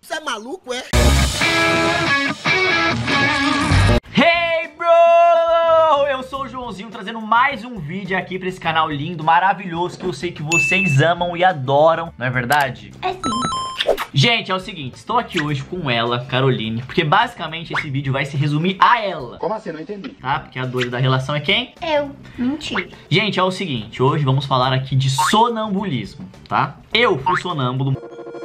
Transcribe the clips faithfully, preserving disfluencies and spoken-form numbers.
Você é maluco, é? Hey, bro! Eu sou o Joãozinho trazendo mais um vídeo aqui pra esse canal lindo, maravilhoso, que eu sei que vocês amam e adoram, não é verdade? É sim. Gente, é o seguinte, estou aqui hoje com ela, Caroline, porque basicamente esse vídeo vai se resumir a ela. Como assim? Não entendi. Tá? Porque a doida da relação é quem? Eu. Mentira. Gente, é o seguinte, hoje vamos falar aqui de sonambulismo, tá? Eu fui sonâmbulo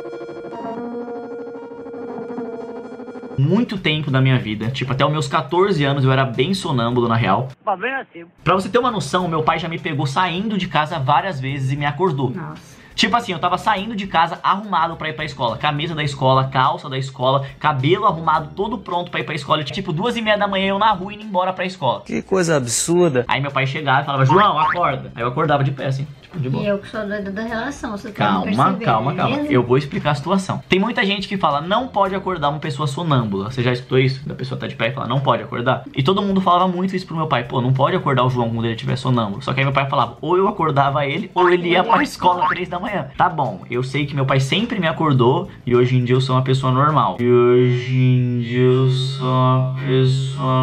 muito tempo da minha vida, tipo, até os meus quatorze anos eu era bem sonâmbulo, na real. Pra você ter uma noção, meu pai já me pegou saindo de casa várias vezes e me acordou. Nossa. Tipo assim, eu tava saindo de casa arrumado pra ir pra escola. Camisa da escola, calça da escola, cabelo arrumado, todo pronto pra ir pra escola. Tipo, duas e meia da manhã eu na rua indo embora pra escola. Que coisa absurda. Aí meu pai chegava e falava, João, acorda. Aí eu acordava de pé, assim, tipo, de boa. E eu que sou doida da relação, você Calma, pode perceber, calma, calma. beleza? Eu vou explicar a situação. Tem muita gente que fala, não pode acordar uma pessoa sonâmbula. Você já escutou isso? Da pessoa tá de pé e fala, não pode acordar? E todo mundo falava muito isso pro meu pai. Pô, não pode acordar o João quando ele estiver sonâmbulo. Só que aí meu pai falava, ou eu acordava ele, ou ele ia pra escola às três da manhã. Tá bom, eu sei que meu pai sempre me acordou e hoje em dia eu sou uma pessoa normal. E hoje em dia eu sou uma pessoa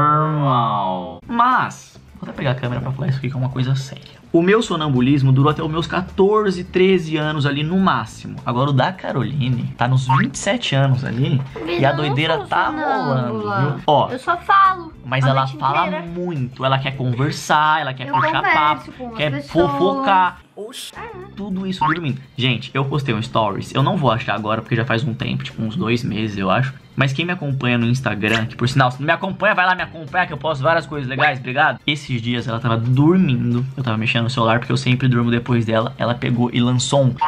normal. Mas, vou até pegar a câmera pra falar isso aqui que é uma coisa séria. O meu sonambulismo durou até os meus quatorze, treze anos ali no máximo. Agora o da Caroline tá nos vinte e sete anos ali. E a doideira tá rolando, viu? Ó, eu só falo. mas a ela noite fala inteira. muito. Ela quer conversar, ela quer Eu puxar converso papo, com as quer pessoas. fofocar. Oxi, tudo isso dormindo. Gente, eu postei um stories. Eu não vou achar agora porque já faz um tempo, tipo uns dois meses, eu acho. Mas quem me acompanha no Instagram, que por sinal, se não me acompanha, vai lá me acompanhar que eu posto várias coisas legais, obrigado. Esses dias ela tava dormindo, eu tava mexendo no celular porque eu sempre durmo depois dela. Ela pegou e lançou um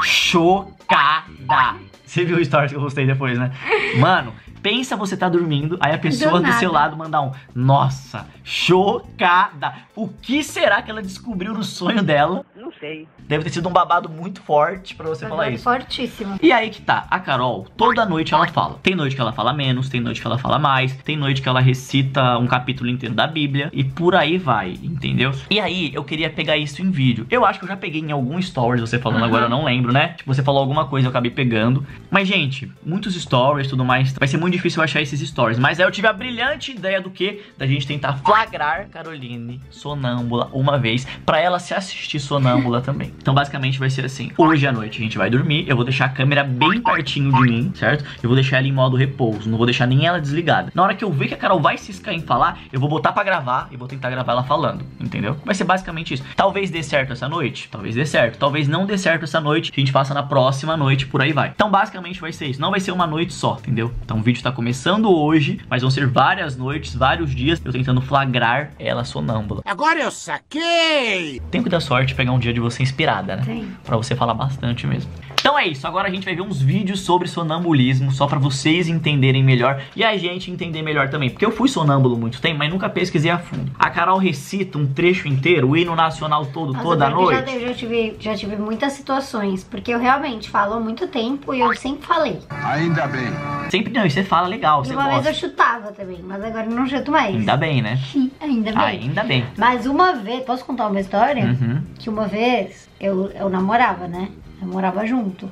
chocada. Você viu o stories que eu postei depois, né? Mano, pensa você tá dormindo, aí a pessoa do, do seu lado mandar um, nossa, chocada. O que será que ela descobriu no sonho dela? Não sei. Deve ter sido um babado muito forte pra você falar isso. Fortíssimo. E aí que tá, a Carol, toda noite ela fala. Tem noite que ela fala menos, tem noite que ela fala mais, tem noite que ela recita um capítulo inteiro da Bíblia e por aí vai, entendeu? E aí eu queria pegar isso em vídeo. Eu acho que eu já peguei em algum stories você falando, uhum. Agora eu não lembro, né? Tipo, você falou alguma coisa, eu acabei pegando. Mas, gente, muitos stories e tudo mais, vai ser muito difícil eu achar esses stories. Mas aí eu tive a brilhante ideia do que? Da gente tentar flagrar Caroline sonâmbula uma vez, pra ela se assistir sonâmbula também. Então, basicamente, vai ser assim. Hoje à noite a gente vai dormir, eu vou deixar a câmera bem pertinho de mim, certo? Eu vou deixar ela em modo repouso, não vou deixar nem ela desligada. Na hora que eu ver que a Carol vai ciscar em falar, eu vou botar pra gravar e vou tentar gravar ela falando, entendeu? Vai ser basicamente isso. Talvez dê certo essa noite, talvez dê certo. Talvez não dê certo essa noite, a gente passa na próxima noite, por aí vai. Então, basicamente, vai ser isso. Não vai ser uma noite só, entendeu? Então, o vídeo tá começando hoje, mas vão ser várias noites, vários dias, eu tentando flagrar ela sonâmbula. Agora eu saquei! Tem que dar sorte pegar um dia de você inspirada, né? Tem. Pra você falar bastante mesmo. Então é isso, agora a gente vai ver uns vídeos sobre sonambulismo, só pra vocês entenderem melhor e a gente entender melhor também. Porque eu fui sonâmbulo muito tempo, mas nunca pesquisei a fundo. A Carol recita um trecho inteiro, o hino nacional todo, Nossa, toda porque noite. Já, já, tive, já tive muitas situações, porque eu realmente falo há muito tempo e eu sempre falei. Ainda bem. Sempre não, e você fala legal, E você uma gosta. vez eu chutava também, mas agora eu não chuto mais. Ainda bem, né? Ainda bem. Ainda bem. Mas uma vez, posso contar uma história? Uhum. Que uma vez eu, eu namorava, né? Eu morava junto.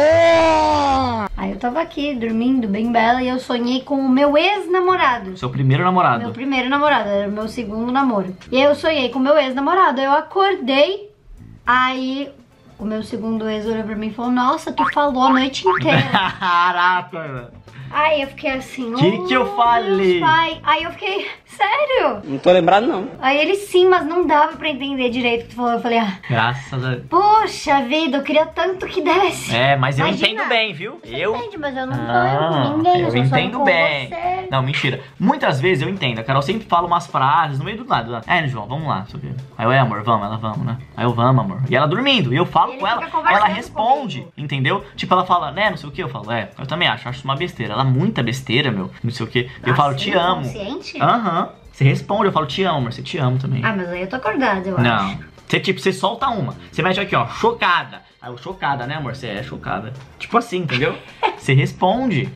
Oh! Aí eu tava aqui, dormindo, bem bela, e eu sonhei com o meu ex-namorado. Seu primeiro namorado. Meu primeiro namorado, era o meu segundo namoro. E aí eu sonhei com o meu ex-namorado. Eu acordei, aí o meu segundo ex olhou pra mim e falou, nossa, tu falou a noite inteira. Caraca! Aí eu fiquei assim, Que oh, que eu falei? Deus, pai. Aí eu fiquei, sério? Não tô lembrado, não. Aí ele, sim, mas não dava pra entender direito o que tu falou. Eu falei, ah, Graças a... poxa vida, eu queria tanto que desse. É, mas eu Imagina. entendo bem, viu? Você eu... entende, mas eu não Ah, sonho com ninguém, eu eu só sonho entendo com bem. você. Não, mentira. Muitas vezes eu entendo. A Carol sempre fala umas frases no meio do nada. É, João, vamos lá. Isso aqui. Aí eu, é, amor, vamos, ela, vamos, né? Aí eu, vamos, amor. E ela dormindo. E eu falo E com ele ela. fica conversando Ela responde, comigo. entendeu? Tipo, ela fala, né, não sei o que. Eu falo, é, eu também acho. Acho isso uma besteira. Ela é muita besteira, meu. Não sei o que. Eu falo, te Nossa, amo. inconsciente? Aham. Você responde, eu falo, te amo, amor. Você te amo também. Ah, mas aí eu tô acordada, eu Não. acho. Você, tipo, você solta uma. Você mete aqui, ó, chocada. Aí eu, chocada, né, amor? Você é chocada. Tipo assim, entendeu? Você responde.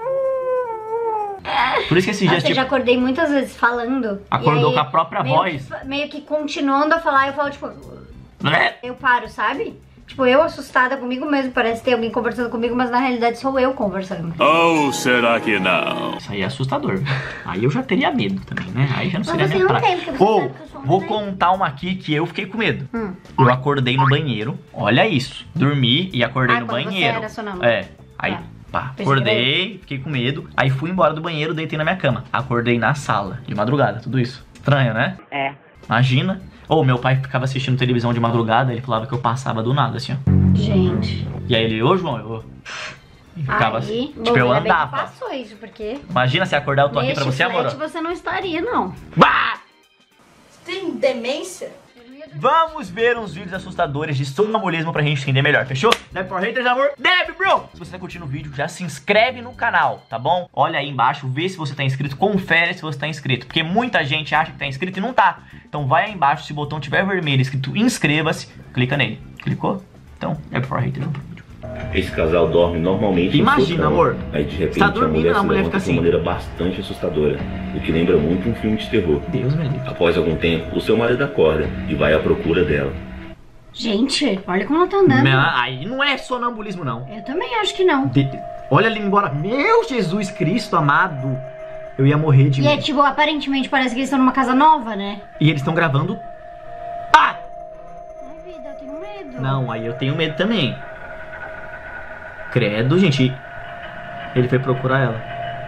Por isso que esses dias, Nossa, eu tipo... já acordei muitas vezes falando. Acordou e aí, com a própria meio voz? Que, meio que continuando a falar, eu falo, tipo... Né? Eu paro, sabe? Tipo, eu assustada comigo mesmo, parece ter alguém conversando comigo, mas na realidade sou eu conversando. Ou será que não? Isso aí é assustador. Aí eu já teria medo também, né? Aí já não seria você minha não praia. tem, porque você Ou, sabe que eu sou uma vou mulher. contar uma aqui que eu fiquei com medo. Hum. Eu acordei no banheiro, olha isso. Dormi e acordei Ah, no quando você banheiro. era sonâmbulo. É, aí... Tá. Pá, Pensei acordei, fiquei com medo. Aí fui embora do banheiro, deitei na minha cama. Acordei na sala, de madrugada, tudo isso. Estranho, né? É. Imagina. Ou meu pai ficava assistindo televisão de madrugada, ele falava que eu passava do nada, assim, ó. Gente. E aí ele, ô João, eu... E ficava Aí, assim. bom, Tipo, eu ainda bem que andava. passou isso, porque... Imagina se acordar, eu tô aqui pra neste você, amor. flat você não estaria, não. Bah! Tem demência? Vamos ver uns vídeos assustadores de sonambulismo pra gente entender melhor, fechou? Deve Power Haters, amor? Deve, bro! Se você tá curtindo o vídeo, já se inscreve no canal, tá bom? Olha aí embaixo, vê se você tá inscrito, confere se você tá inscrito, porque muita gente acha que tá inscrito e não tá. Então vai aí embaixo, se o botão tiver vermelho escrito inscreva-se, clica nele. Clicou? Então, Deve Power Haters, vamos pro vídeo. Esse casal dorme normalmente Imagina, em sua cama. amor. Aí de repente Tá a dormindo, mulher a se mulher levanta fica de uma assim. maneira bastante assustadora, o que lembra muito um filme de terror. Deus me livre. Após algum tempo, o seu marido acorda e vai à procura dela. Gente, olha como ela tá andando. Não, aí não é sonambulismo, não. Eu também acho que não. De... Olha ali embora. Meu Jesus Cristo amado. Eu ia morrer de E é medo. tipo, aparentemente parece que eles estão numa casa nova, né? E eles estão gravando. Ah! Ai, vida, eu tenho medo. Não, aí eu tenho medo também. Credo, gente. Ele foi procurar ela.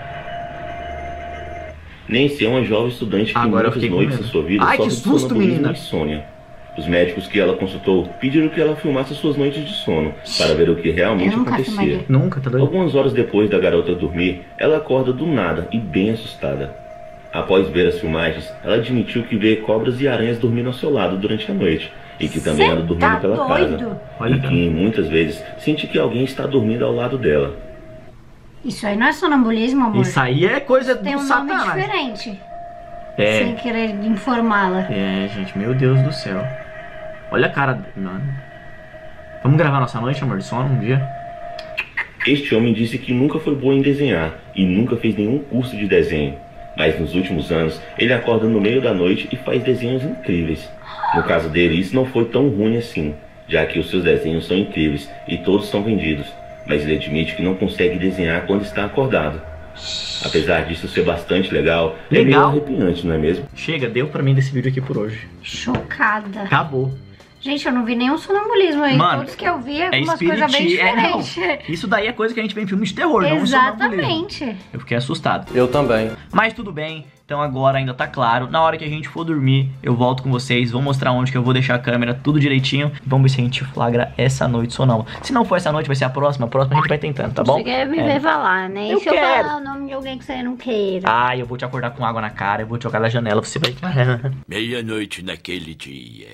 Nancy é uma jovem estudante que Agora eu muitas fiquei com noites medo. da sua vida Ai, que sofre de susto, sonambulismo menina. e insônia. Os médicos que ela consultou pediram que ela filmasse suas noites de sono para ver o que realmente Eu nunca acontecia. filmaria. Nunca, tá doido? Algumas horas depois da garota dormir, ela acorda do nada e bem assustada. Após ver as filmagens, ela admitiu que vê cobras e aranhas dormindo ao seu lado durante a noite e que também Cê anda dormindo tá pela doido? casa. Olha, E que muitas vezes sente que alguém está dormindo ao lado dela. Isso aí não é sonambulismo, amor. Isso aí é coisa Tem do um nome satanás. diferente. Sem É, querer informá-la. é, gente, meu Deus do céu. Olha a cara, mano. Vamos gravar nossa noite, amor, de sono um dia? Este homem disse que nunca foi bom em desenhar e nunca fez nenhum curso de desenho. Mas nos últimos anos, ele acorda no meio da noite e faz desenhos incríveis. No caso dele, isso não foi tão ruim assim, já que os seus desenhos são incríveis e todos são vendidos. Mas ele admite que não consegue desenhar quando está acordado. Apesar disso ser bastante legal, é meio Legal? arrepiante, não é mesmo? Chega, deu pra mim desse vídeo aqui por hoje. Chocada. Acabou. Gente, eu não vi nenhum sonambulismo aí. Mano, Todos que eu vi é É algumas coisas bem espiritismo. É, não. diferentes. Isso daí é coisa que a gente vê em filmes de terror, não em sonambulismo. Exatamente. Eu fiquei assustado. Eu também. Mas tudo bem, então agora ainda tá claro. Na hora que a gente for dormir, eu volto com vocês. Vou mostrar onde que eu vou deixar a câmera, tudo direitinho. Vamos ver se a gente flagra essa noite sonâmbula. Se não for essa noite, vai ser a próxima. A próxima a gente vai tentando, tá bom? Você quer me É. ver falar, né? Eu E se eu quero. falar o nome de alguém que você não queira? Ah, eu vou te acordar com água na cara, eu vou te jogar da janela, você vai... Meia-noite naquele dia.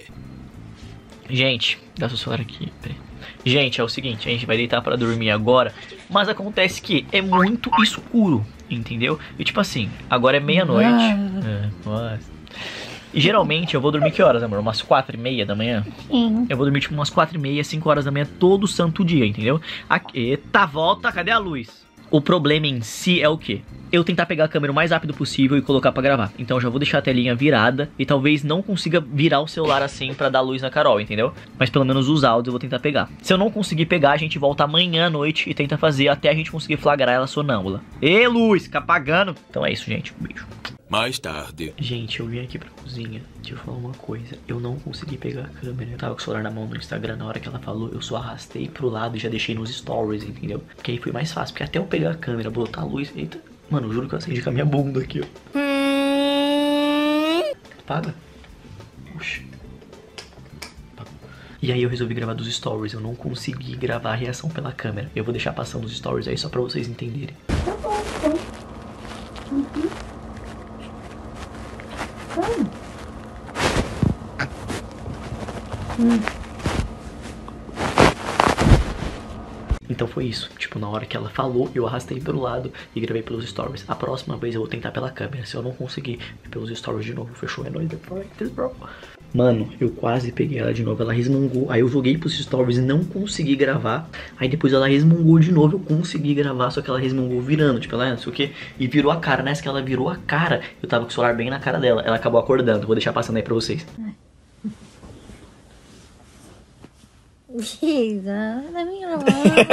Gente, dá seu celular aqui, peraí. Gente, é o seguinte, a gente vai deitar pra dormir agora, mas acontece que é muito escuro, entendeu? E tipo assim, agora é meia-noite. É, nossa. E geralmente eu vou dormir que horas, amor? Umas quatro e meia da manhã? Sim. Eu vou dormir tipo umas quatro e meia, cinco horas da manhã todo santo dia, entendeu? Aqui, eita, volta, cadê a luz? O problema em si é o quê? Eu tentar pegar a câmera o mais rápido possível e colocar pra gravar. Então eu já vou deixar a telinha virada e talvez não consiga virar o celular assim pra dar luz na Carol, entendeu? Mas pelo menos os áudios eu vou tentar pegar. Se eu não conseguir pegar, a gente volta amanhã à noite e tenta fazer até a gente conseguir flagrar ela sonâmbula. Ê, luz, fica apagando. Então é isso, gente. Um beijo. Mais tarde. Gente, eu vim aqui pra cozinha. Deixa eu falar uma coisa. Eu não consegui pegar a câmera. Eu tava com o celular na mão no Instagram. Na hora que ela falou, eu só arrastei pro lado e já deixei nos stories, entendeu? Porque aí foi mais fácil. Porque até eu pegar a câmera, botar a luz. Eita. Mano, eu juro que eu acendi com a minha bunda aqui, ó. Apaga. Oxi. E aí eu resolvi gravar dos stories. Eu não consegui gravar a reação pela câmera. Eu vou deixar passando os stories aí só pra vocês entenderem. Então foi isso, tipo, na hora que ela falou, eu arrastei pelo lado e gravei pelos stories. A próxima vez eu vou tentar pela câmera, se eu não conseguir, pelos stories de novo, fechou? É nóis, bro. Mano, eu quase peguei ela de novo, ela resmungou, aí eu joguei pros stories e não consegui gravar. Aí depois ela resmungou de novo, eu consegui gravar, só que ela resmungou virando, tipo, ela não sei o que, e virou a cara. Nessa que ela virou a cara, eu tava com o celular bem na cara dela, ela acabou acordando, vou deixar passando aí pra vocês. Vida, da minha mão.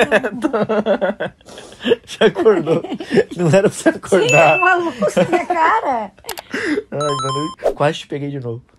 Já acordou. Não era pra você acordar. Tinha uma luz na cara. Ai, mano, eu quase te peguei de novo.